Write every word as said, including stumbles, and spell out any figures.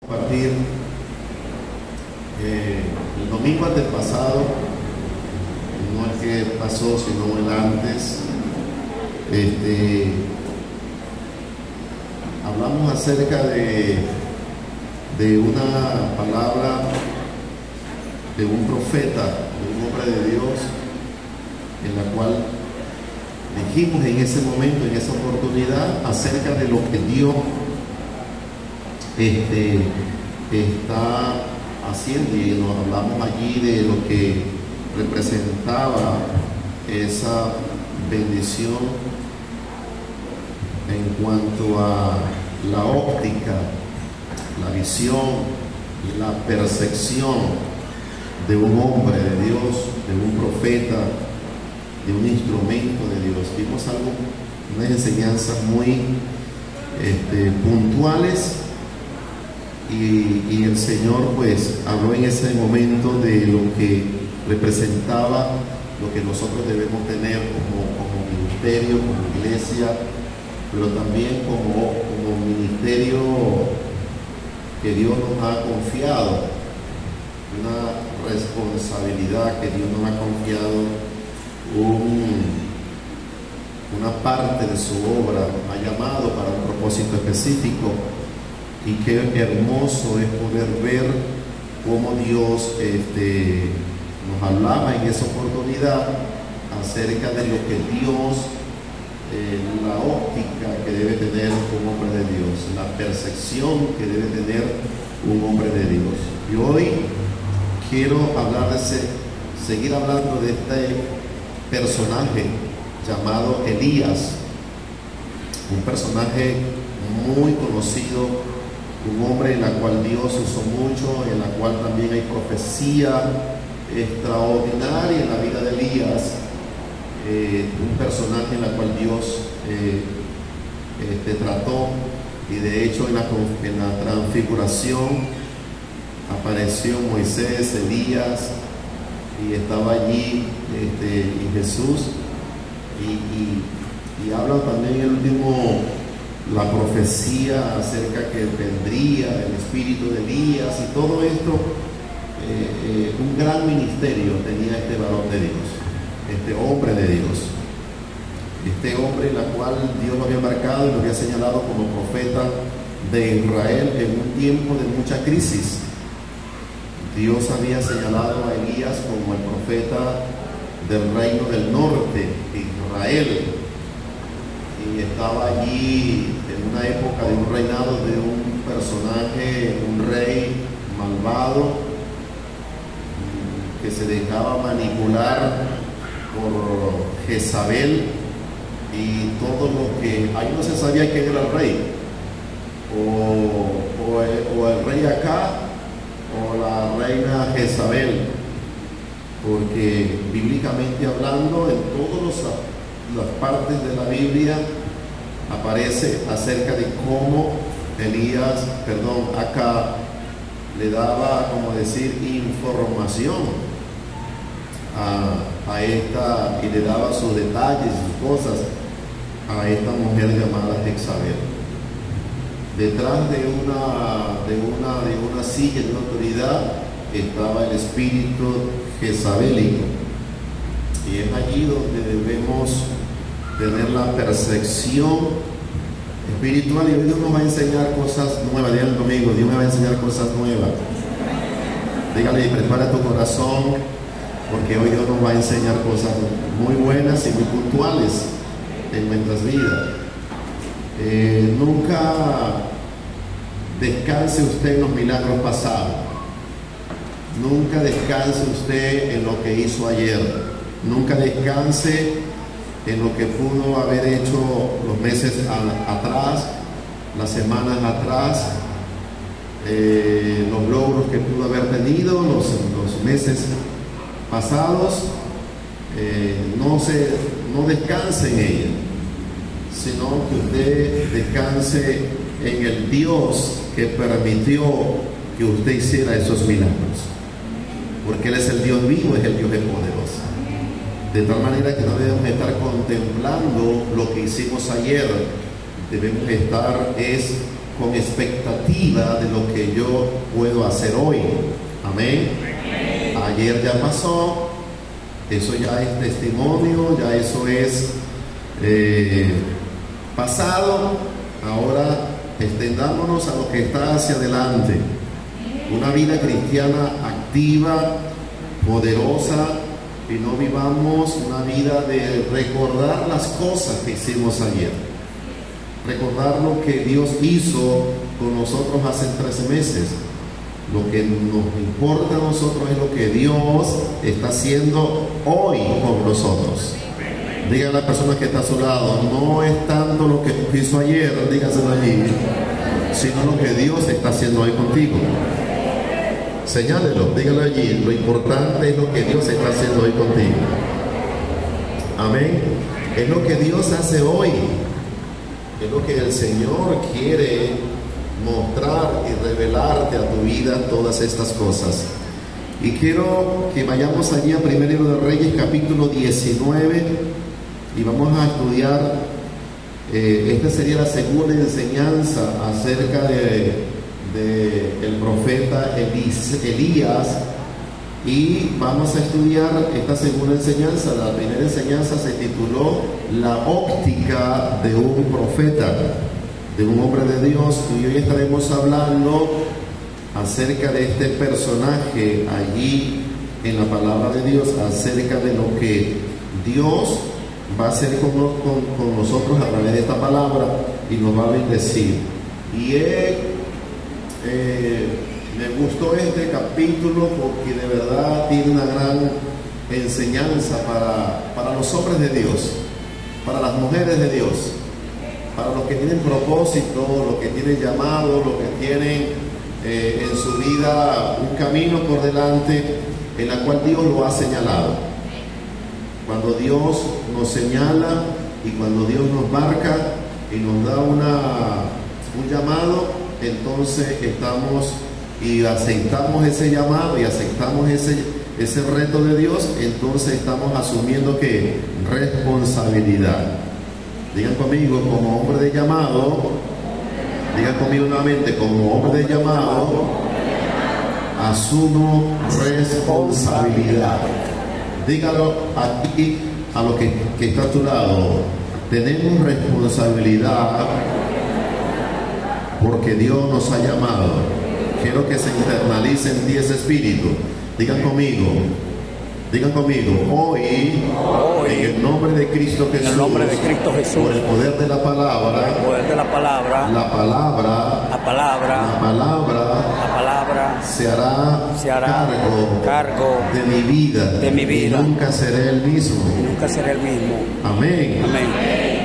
Compartir eh, el domingo antepasado, no el que pasó, sino el antes, este, hablamos acerca de, de una palabra de un profeta, de un hombre de Dios, en la cual dijimos en ese momento, en esa oportunidad, acerca de lo que Dios Este, está haciendo, y nos hablamos allí de lo que representaba esa bendición en cuanto a la óptica, la visión, la percepción de un hombre de Dios, de un profeta, de un instrumento de Dios. Vimos algo, unas enseñanzas muy este, puntuales. Y, y el Señor pues habló en ese momento de lo que representaba lo que nosotros debemos tener como, como ministerio, como iglesia, pero también como, como ministerio que Dios nos ha confiado, una responsabilidad que Dios nos ha confiado, un, una parte de su obra, nos ha llamado para un propósito específico. Y qué hermoso es poder ver cómo Dios este, nos hablaba en esa oportunidad acerca de lo que Dios, eh, la óptica que debe tener un hombre de Dios, la percepción que debe tener un hombre de Dios. Y hoy quiero hablar de ese, seguir hablando de este personaje llamado Elías, un personaje muy conocido, un hombre en la cual Dios usó mucho, en la cual también hay profecía extraordinaria en la vida de Elías, eh, un personaje en la cual Dios eh, este, trató, y de hecho en la, en la transfiguración apareció Moisés, Elías, y estaba allí este, y Jesús, y, y, y habla también el último, la profecía acerca que vendría el espíritu de Elías, y todo esto, eh, eh, un gran ministerio tenía este varón de Dios, este hombre de Dios, este hombre en la cual Dios lo había marcado y lo había señalado como profeta de Israel en un tiempo de mucha crisis. Dios había señalado a Elías como el profeta del reino del norte, Israel, y estaba allí en una época de un reinado de un personaje, un rey malvado, que se dejaba manipular por Jezabel, y todo lo que ahí no se sabía quién era el rey, o, o, el, o el rey acá, o la reina Jezabel, porque bíblicamente hablando, en todas las partes de la Biblia aparece acerca de cómo Elías, perdón, acá le daba, como decir, información a, a esta, y le daba sus detalles, sus cosas a esta mujer llamada Jezabel. Detrás de una, de una, de una silla de una autoridad estaba el espíritu jezabélico, y es allí donde debemos tener la percepción espiritual. Y hoy Dios nos va a enseñar cosas nuevas. Dígale el domingo, Dios me va a enseñar cosas nuevas. Dígale, prepara tu corazón, porque hoy Dios nos va a enseñar cosas muy buenas y muy puntuales en nuestras vidas. Eh, nunca descanse usted en los milagros pasados, nunca descanse usted en lo que hizo ayer, nunca descanse en lo que pudo haber hecho los meses a, atrás, las semanas atrás, eh, los logros que pudo haber tenido los, los meses pasados. Eh, no, se, no descanse en ella, sino que usted descanse en el Dios que permitió que usted hiciera esos milagros, porque Él es el Dios vivo, es el Dios poderoso. De tal manera que no debemos estar contemplando lo que hicimos ayer, debemos estar es con expectativa de lo que yo puedo hacer hoy. Amén. Ayer ya pasó, eso ya es testimonio, ya eso es eh, pasado. Ahora extendámonos a lo que está hacia adelante. Una vida cristiana activa, poderosa, y no vivamos una vida de recordar las cosas que hicimos ayer. Recordar lo que Dios hizo con nosotros hace tres meses. Lo que nos importa a nosotros es lo que Dios está haciendo hoy con nosotros. Diga a la persona que está a su lado, no es tanto lo que hizo ayer, dígaselo allí, sino lo que Dios está haciendo hoy contigo. Señálelo, dígalo allí, lo importante es lo que Dios está haciendo hoy contigo. Amén. Es lo que Dios hace hoy. Es lo que el Señor quiere mostrar y revelarte a tu vida, todas estas cosas. Y quiero que vayamos allí a Primer Libro de Reyes, capítulo diecinueve, y vamos a estudiar, eh, esta sería la segunda enseñanza acerca de, de el profeta Elis, Elías, y vamos a estudiar esta segunda enseñanza. La primera enseñanza se tituló La óptica de un profeta, de un hombre de Dios, y hoy estaremos hablando acerca de este personaje allí en la palabra de Dios, acerca de lo que Dios va a hacer con, con, con nosotros a través de esta palabra y nos va a bendecir. Y he, eh, me gustó este capítulo porque de verdad tiene una gran enseñanza para, para los hombres de Dios, para las mujeres de Dios, para los que tienen propósito, los que tienen llamado, los que tienen eh, en su vida un camino por delante en la cual Dios lo ha señalado. Cuando Dios nos señala y cuando Dios nos marca y nos da una, un llamado, entonces estamos y aceptamos ese llamado y aceptamos ese, ese reto de Dios, entonces estamos asumiendo que responsabilidad. Digan conmigo, como hombre de llamado, digan conmigo nuevamente, como hombre de llamado, asumo responsabilidad. Dígalo aquí a lo que, que está a tu lado. Tenemos responsabilidad porque Dios nos ha llamado. Quiero que se internalice en ti ese espíritu. Digan conmigo, digan conmigo, hoy, hoy en el nombre de Cristo Jesús, en el nombre de Cristo Jesús, por el poder de la palabra, el poder de la palabra, la palabra, la palabra, la palabra, la palabra se hará, se hará cargo, cargo de mi vida, de mi vida, y nunca seré el mismo, y nunca seré el mismo. Amén. Amén.